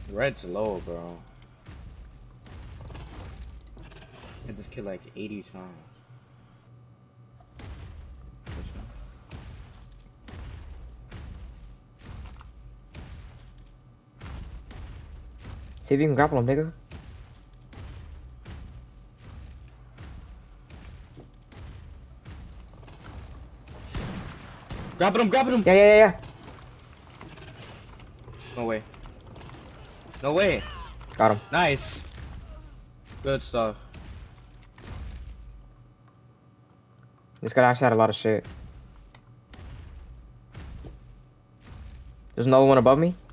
Red's low, bro. Hit this kid like 80 times. See if you can grapple him, nigga. Grabbing him, grabbing him! Yeah. No way. No way. Got him. Nice. Good stuff. This guy actually had a lot of shit. There's another one above me.